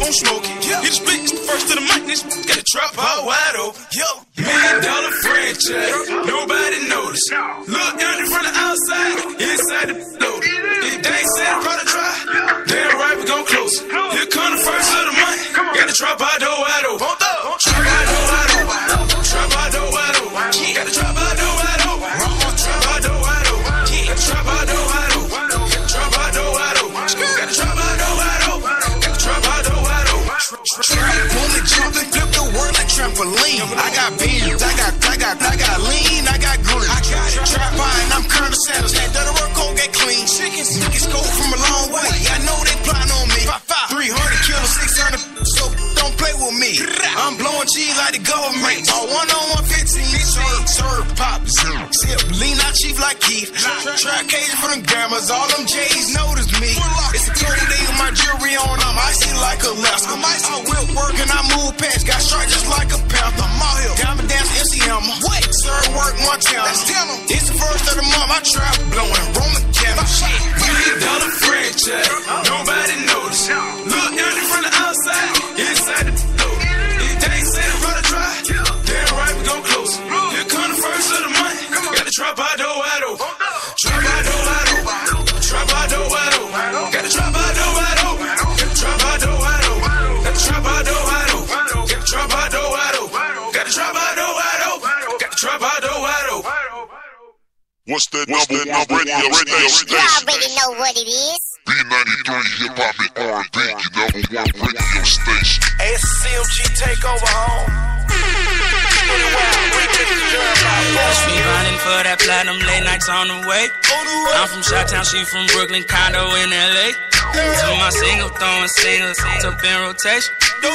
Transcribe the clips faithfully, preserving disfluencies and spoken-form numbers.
gon' smoke it. Yeah. Hit the speakers first to the mic, this got the trap out wide open. Yo, million dollar franchise, nobody noticed. Look empty from the outside, inside the loaded. If they ain't said about to try, damn right we gon' close it. Here come the first of the month, got the trap out door wide open. Trap out door wide open. Trap out door wide open. Got the trap out door wide open. Trap out door wide open. Got the trap out door wide open. Trap out door wide open. Got the trap out door wide open. Got the trap out door wide open. Pull it, jump and flip the word like trampoline. I got beans, I got, I got, I got lean, I got green. I got it. Trap buying, I'm Colonel Sanders. That dirty work gon' get clean. Chickens, chickens go from a long way. I know they plotting on me. three hundred kills, six hundred, so don't play with me. I'm blowing cheese like the government. All one on one fifteen. Serve, serve, pop, sip, lean out chief like Keith. Track cage for them gammas, all them J's notice me. It's a cold day with my jewelry on, I'm icy like a Alaska. I whip work and I move past, got stripes just like a panther. I'm out here, diamond dance M C M. Wait, serve work Montana. It's the first of the month, I trap blowing Roman candle. Million dollar franchise, nobody noticed. Look empty from the outside, inside the load. If they ain't said about to try, damn right we gon' close it. Here come the first of the month, got the trap out door wide open. Trap out door wide open. Trap out door wide open. Got the trap out door wide open. Got the trap out door wide open. Got the trap out door wide open. Got the trap out door wide open. Got the trap out door wide open. Got the trap out door wide open. What's that number one radio, radio station? You already know what it is. B ninety-three Hip Hop and R and B, your number one radio station. A S C M G take over home. Catch me grinding for that platinum, late nights on the way. I'm from Chi-Town, she from Brooklyn, condo in L A. To my single, throwing singles up in rotation.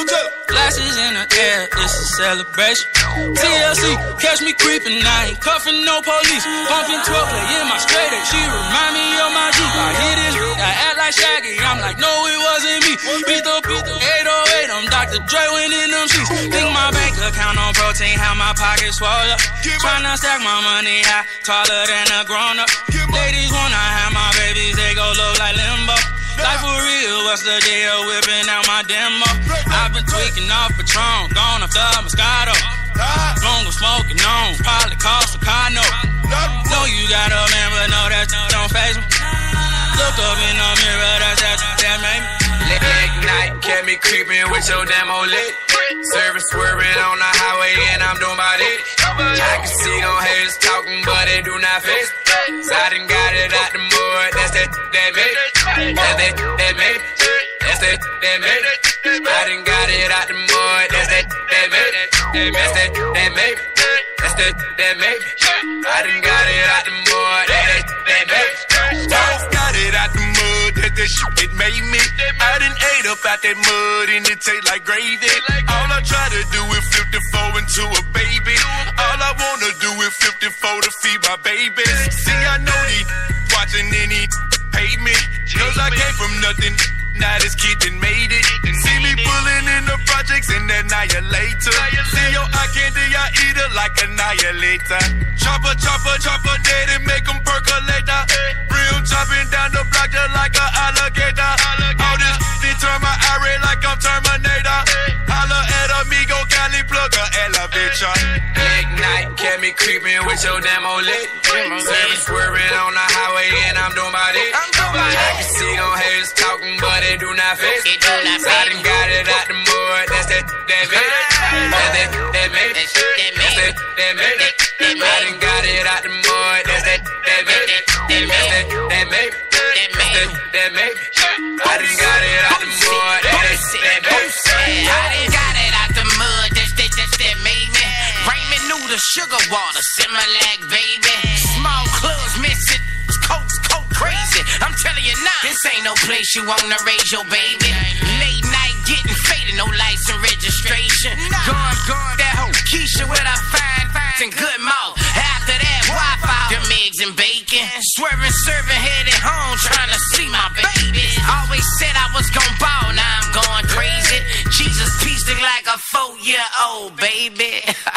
Glasses in the air, it's a celebration. T L C, catch me creeping, I ain't cuffing no police. Bumping twelve, play in my straight A, she remind me of my Jeep. I hear this, I act like Shaggy, I'm like, no, it wasn't me. Beat the, beat the eight oh eight, I'm Doctor Dre when in them sheets. Think my bank account on protein, how my pockets swell up. Tryna stack my money high, taller than a grown up. Ladies wanna have my babies, they go low like limbo. Life for real, what's the deal? Whipping out my demo. I've been tweaking off Patron, gone off the Moscato. Long of smoking on, probably cost a car note. Know you got a man, but no, that don't faze me. Look up in the mirror, that's that, that made me. Late night, kept me creeping with your damn old lit. Service swerving on the highway and I'm doing about it. I can see them haters talking, but they do not face. So I done got it out the mud, that's that, that made it. That's that, that made it. That's that, that made it. I done got it out the mud, that's that, that made it. That's that, that made it. That's that, that made it. I done got it out the mud, that's that, that made it. Just got it out the mud, that that shit it made me. I done ate up out that mud and it taste like gravy. All I try to do is fifty-four into a baby. All I wanna do is fifty-four to feed my baby. See, I know these watching any hate me, cause I came from nothing. Now this kid done made it. See me pulling in the projects and annihilator. See your eye candy, I eat it like annihilator. Chopper, chopper, chopper, dead and make them percolate. Real chopping down the block just like an alligator. All this they turn my eye like I'm Terminator. Holla at amigo, Cali plug a elevator. Late night, kept me creeping with your damn old lit. Service swerving on the highway and I'm doing about it. I can see them haters talking, but they do not face. So I done got it out the mud, that's that, that made it. That's that, that made it. That's that, that made it. I done got it out the mud, that's that, that made it. That's that, that made it. That's that, that made it. I done got it out the mud, that's that, that made it. I done got it out the mud, that's that, that's that made me. Raymond knew the sugar water, Similac, baby. Small clubs missing, coats, coat crazy. I'm telling you now, this ain't no place you wanna raise your baby. Late night getting faded, no license registration. Gone, gone, that hoe Keisha with her fine, fine and good mouth. After that, Wi-Fi, them eggs and bacon. Swerving, serving, headed home, trying to see my baby. Always said I was gon' ball, now I'm going crazy. Jesus pieced it like a four-year-old baby.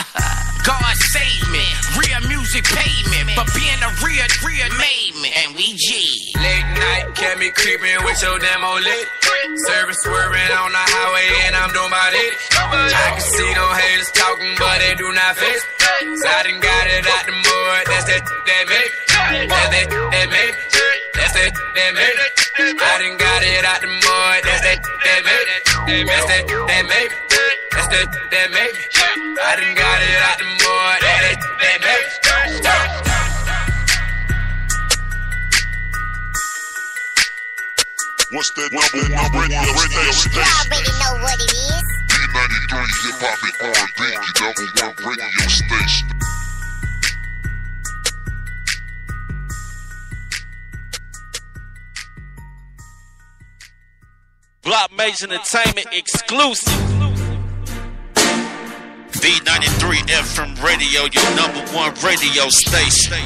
God save me, real music paid me, but being a real, real made me, and we G. Late night, kept me creeping with your damn old lit. Service swerving on the highway nobody. I can see no haters talking, but they do not face. So I done got it out the mud, that's that that make. That's that that make. That's that that make. I done got it out the mud, that's that that make. That's that that make. That's that that make. I done got it out the mud, that's that that make. What's that number one radio, radio station? You already know what it is. B ninety-three Hip Hop and R and B, your number one radio station. Block Major Entertainment exclusive. B ninety-three F M Radio, your number one radio station.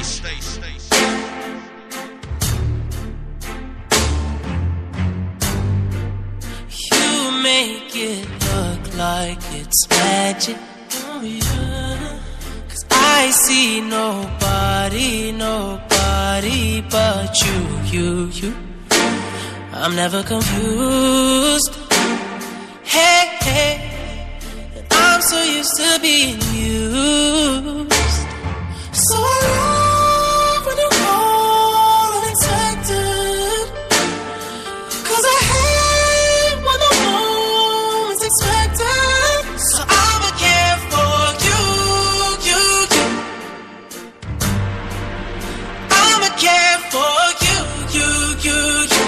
You make it look like it's magic. Oh yeah. Cause I see nobody, nobody but you, you, you. I'm never confused. Hey, hey, I'm so used to being used. So I love when you call unexpected. Cause I hate when the moment's expected. So I'ma care for you, you, you. I'ma care for you, you, you, you.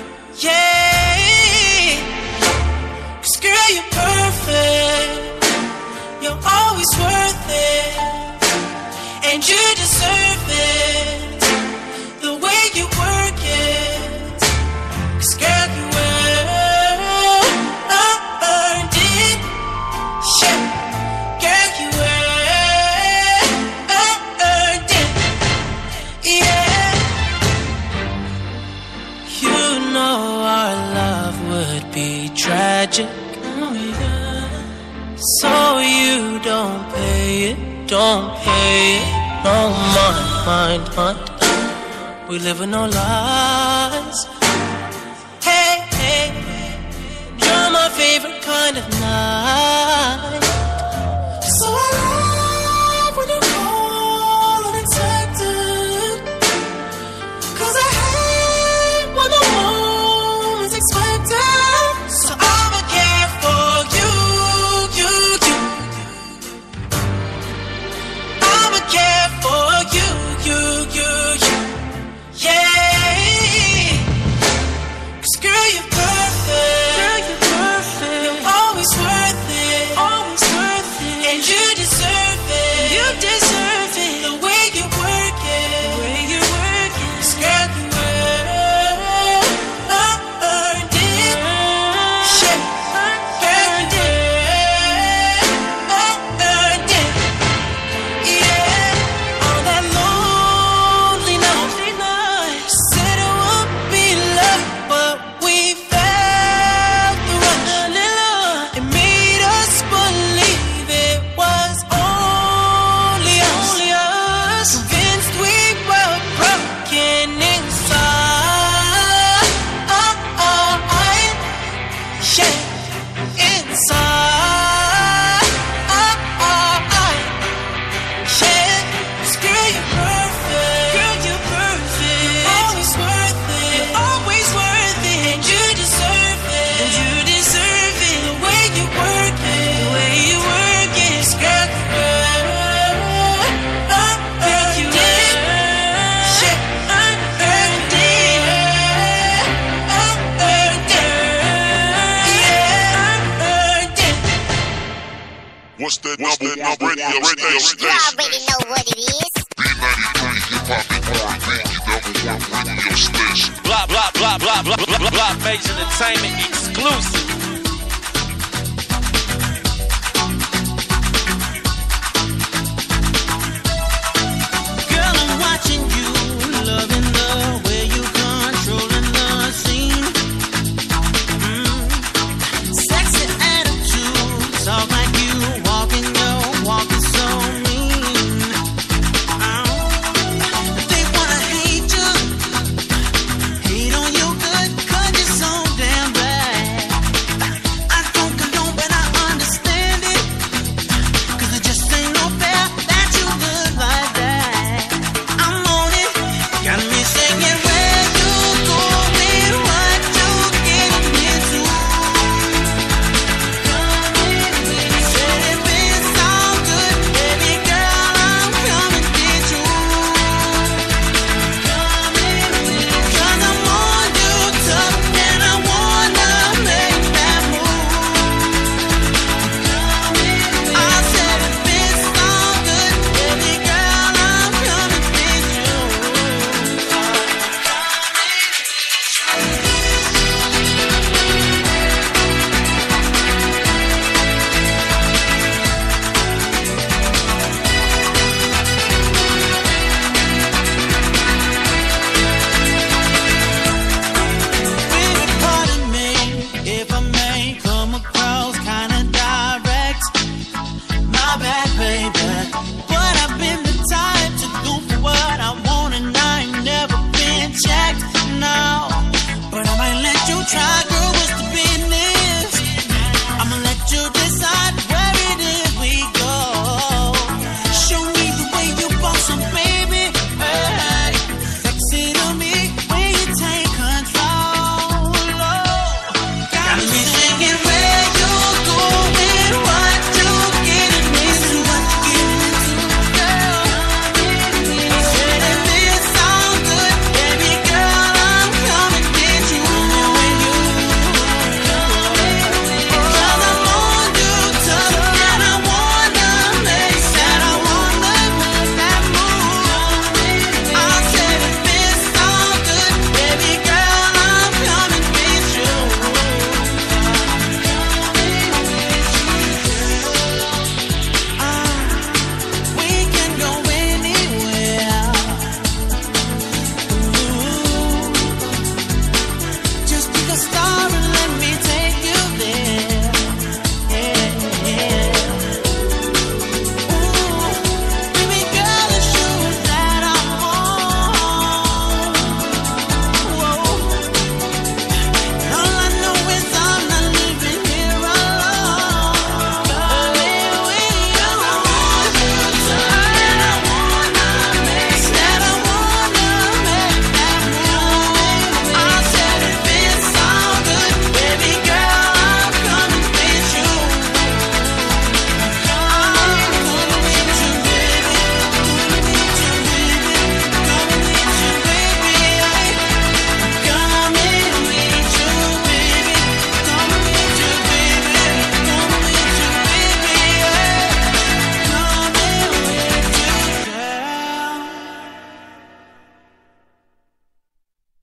Yeah, cause girl, you're perfect. You're always worth it, and you deserve it. The way you work it, cause girl, you earned it. Yeah, girl, you earned it. Yeah, you know our love would be tragic. Oh, yeah. So you don't pay it, don't pay it. No mind, mind, mind. We live with no lies. Hey, hey, you're my favorite kind of night. So I love when you call unexpected. Cause I hate when the moment's expected. So I'ma care for you, you, you. I'ma care for you, you, you, you. Yeah. Cause girl, you're perfect. Girl, you're perfect. You're always worth it. Always worth it. And you deserve it. You deserve it. The way you work it. The way you work it. Cause girl, you earned it. Yeah. Earned it. Earned it. Yeah. On that lonely night, said it would be love, but we felt the rush. It made us believe it was only us. Convinced we were broken inside. Yeah, inside. Yeah, 'cause girl, you're perfect. Girl, you're perfect. You're always worth it. You're always worth it. And you deserve it. And you deserve it. The way you work it. The way you work it. 'Cause girl, you earned it. Yeah, earned it. Earned it. Yeah, earned it. What's that number one radio, radio You station? already know what it is. B ninety-three Hip Hop and R and B, your number one radio station. Block, block, block, block, block, block, block Major Entertainment exclusive. Girl, I'm watching you, loving the way you controlling the scene. Mm. Sexy attitude, talk like you walking your walk is so mean. Oh. They wanna hate you, hate on you good, 'cause you're so damn bad.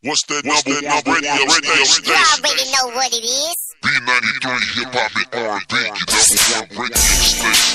What's that number one radio station? You already know what it is. B ninety-three Hip Hop and R and B, your number one radio station.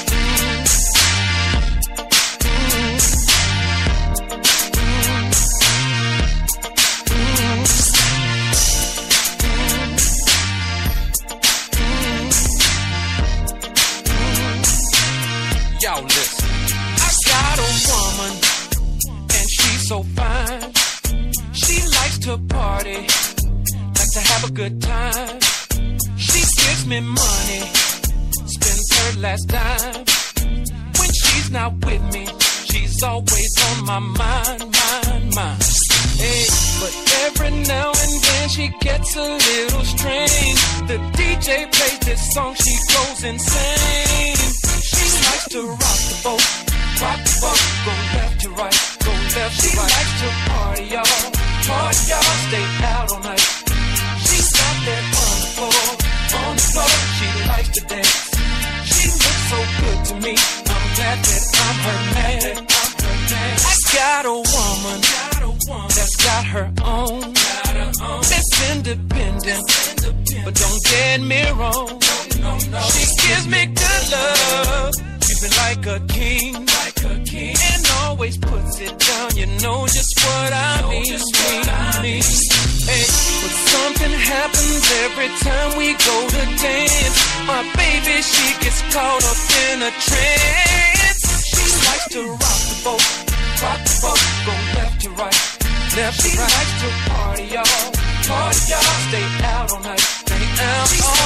Yo, listen. I got a woman, and she's so fine. She likes to party, like to have a good time. She gives me money, spends her last dime. When she's not with me, she's always on my mind, mind, mind. Hey, but every now and then she gets a little strange. The D J plays this song, she goes insane. She likes to rock the boat, rock the boat, go left to right, go left to right. She likes to party, y'all, party, y'all, stay out all night. She's out there on the floor, on the floor, she likes to dance. She looks so good to me, I'm glad that I'm her man, I'm her man. I got a woman, got a woman that's got her own, got her own. That's independent, independent, but don't get me wrong. No, no, no. She gives me good love, treats me like a king, like a king, and always puts it down. You know just what I know mean, just what I mean. Hey, but something happens every time we go to dance. My baby, she gets caught up in a trance. She likes to rock the boat, rock the boat, go left to right, left to right. She likes to party, y'all, party, y'all, stay out all night, stay out all night.